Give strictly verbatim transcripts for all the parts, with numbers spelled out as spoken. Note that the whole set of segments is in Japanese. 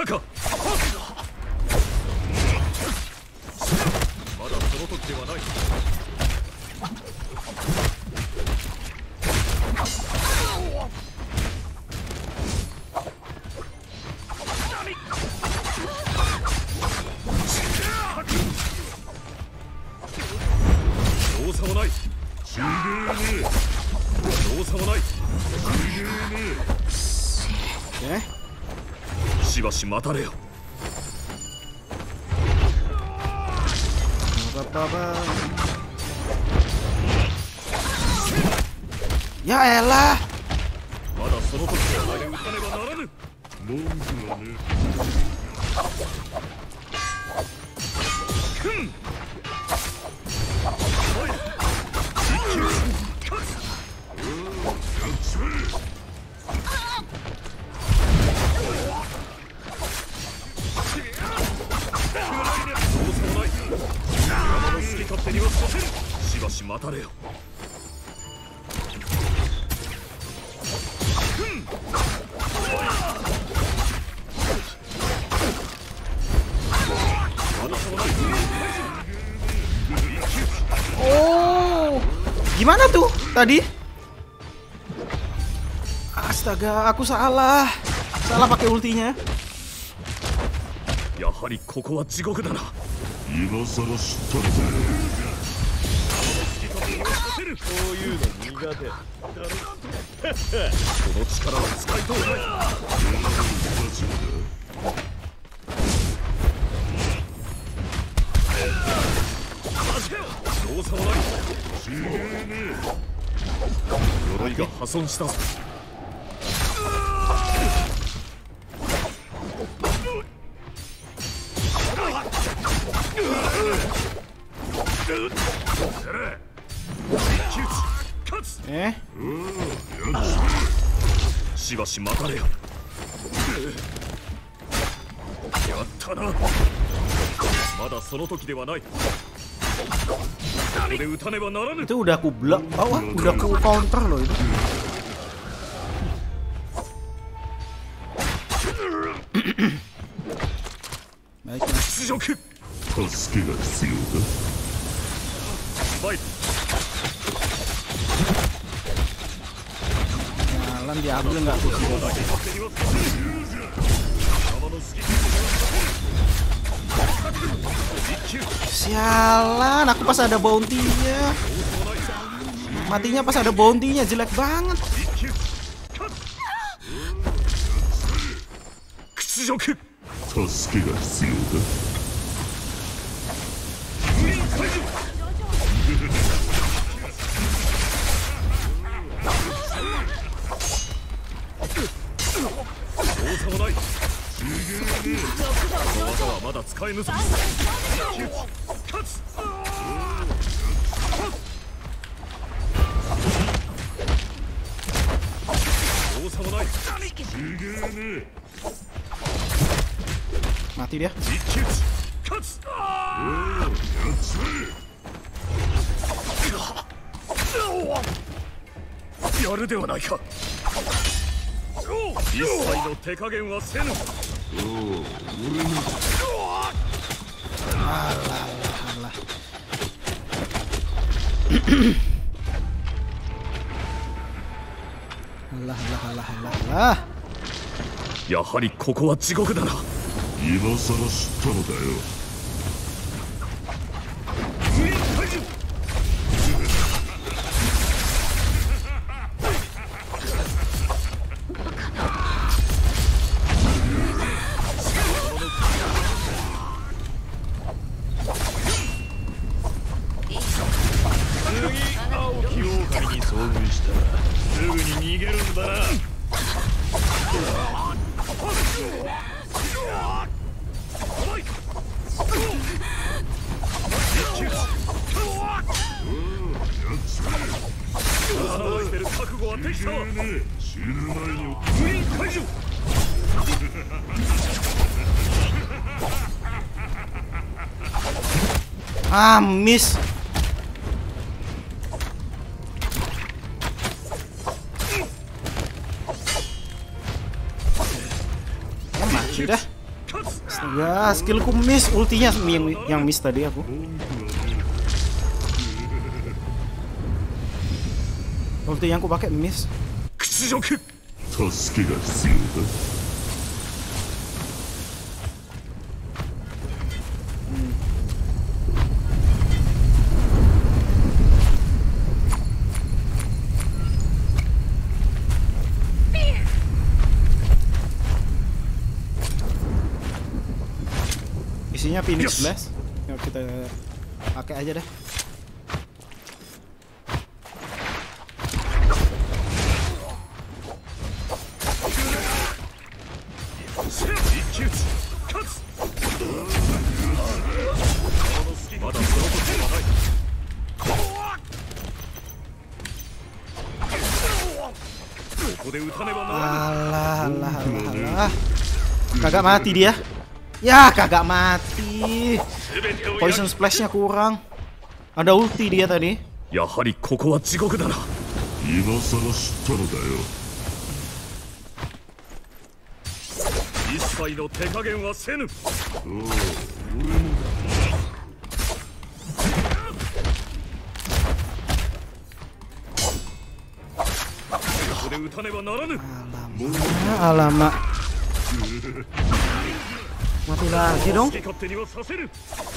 したか。まだその時ではない。容赦もない。ちげえねえ。容赦もない。ちげえねえ。しばし待たれよ。 Ya elah. まだその時まで打たねばならぬ。文句はね。ふん。おい。一球勝つ。好き勝手にはさせる。しばし待たれよ。 Oh, gimana tuh tadi? Astaga, aku salah. Salah pakai ultinya. やはりここは地獄だな。今さら知ったのだよ。こういうの苦手。この力は使いとうない。容赦もない。鎧が破損したぞ。 え？ しばし待たれよ。やったな。まだその時ではない。ここで打たねばならぬ。 Itu udah aku blok, oh, udah aku counter loh itu. Baik. 屈辱。助けが必要だ。バイ。 Jalan diambil nggak tuh si Boba? Sialan, aku pas ada bounty-nya. Matinya pas ada bounty-nya, jelek banget. 屈辱。助けが必要だ。容赦もない。この技はまだ使えぬぞ。勝つ。容赦もない。 Mati dia. 勝つ。やるではないか。一切の手加減はせぬ。 Alah, alah, alah, alah. やはりここは地獄だな。今さら知ったのだよ。 Ah, miss. Ya mati dah. Astaga, skillku miss, ultinya yang, yang miss tadi aku. Ulti yang aku pakai miss. 屈辱助けが必要だ。 Isinya Phoenix Blast. Yuk kita pakai aja deh. Alah, alah, alah, alah. Kagak mati dia. Ya, kagak mati. Poison splash-nya kurang. Ada ulti dia tadi. やはりここは地獄だな。 今さら知ったのだよ。 一切の手加減はせぬ。ここで撃たねばならぬ。 Alamak. Mati lagi dong. 勝手にはさせる。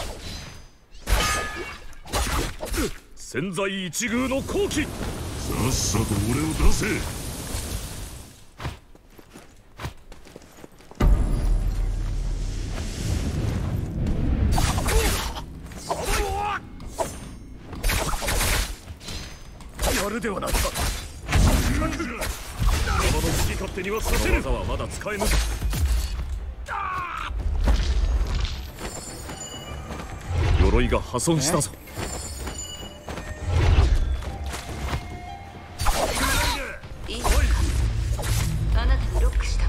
千載一遇の好機。 さっさと俺を出せ。 やるではないか。山の好き勝手にはさせる。技はまだ使えぬ。鎧が破損したぞ。 いいか。あなたにロックしたわ。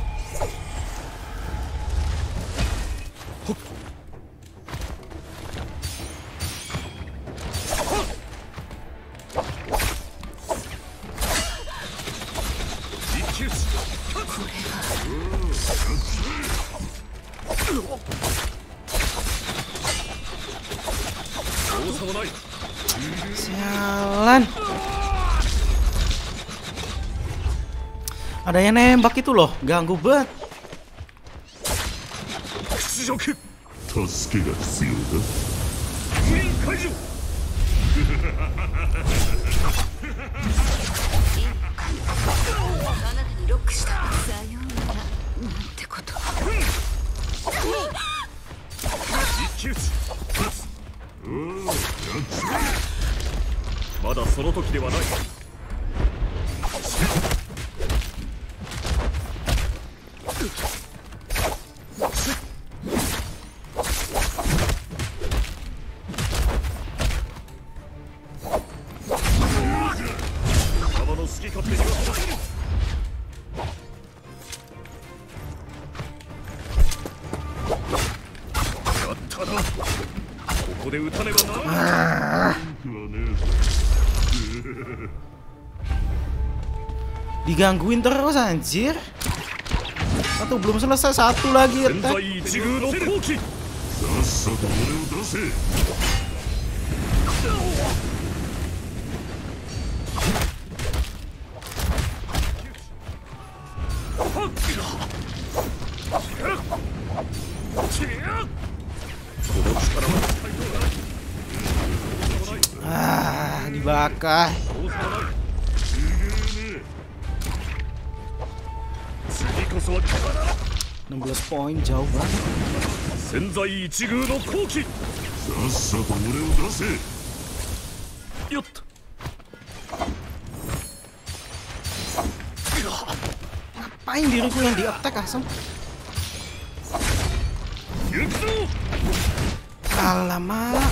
Sialan. Ada yang nembak itu loh, ganggu banget. 屈辱。 助けが必要だ。 封印解除。 あなたにロックしたわ。さようなら。なんてこと。 一騎打ち。まだその時ではない。山の好き勝手にはさせる。やったな。ここで撃たねばならない。 Digangguin terus anjir. Satu belum selesai, satu lagi attack. Ah, dibakar. enam belas poin jauh banget. Ngapain diriku yang di attack asem? Alamak.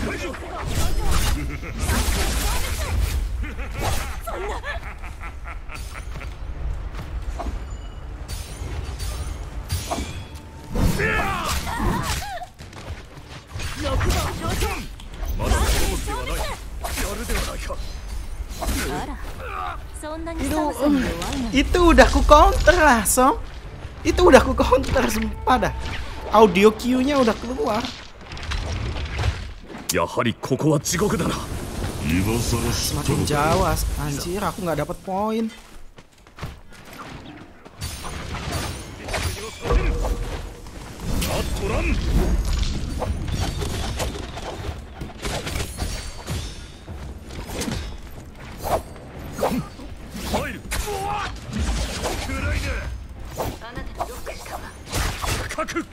Itu, um, itu udah ku counter lah, Som. Itu udah ku counter, sumpah dah. audio cue-nya udah keluar. やはりここは地獄だな。 今さら知った Semakin のだ jauh, よ as- anjir aku nggak dapat poin. アットラン。入る。暗いね。 あなたにロックしたわ。 深く。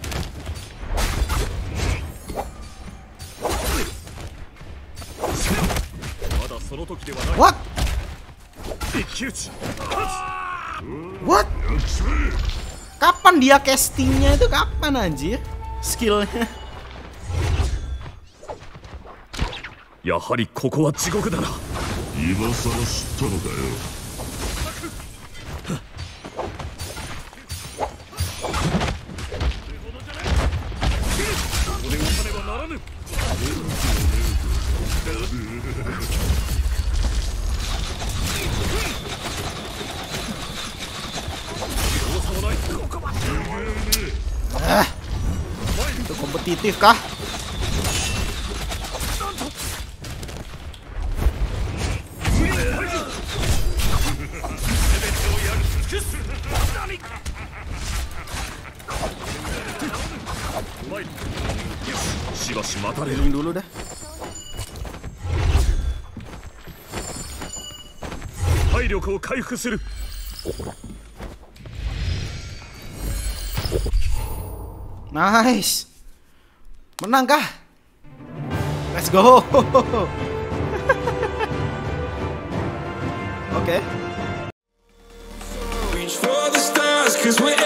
まだその時ではない。 What? 一騎打ち。 What? Kapan dia castingnya itu kapan anjir? Skillnya. やはりここは地獄だな。 今さら知ったのだよここで打たねばならぬ。 Ah, itu kompetitif kah? Healing dulu dah. 体力を回復する。 Nice. Menang kah? Let's go. Okay. Reach for the stars, 'cause we're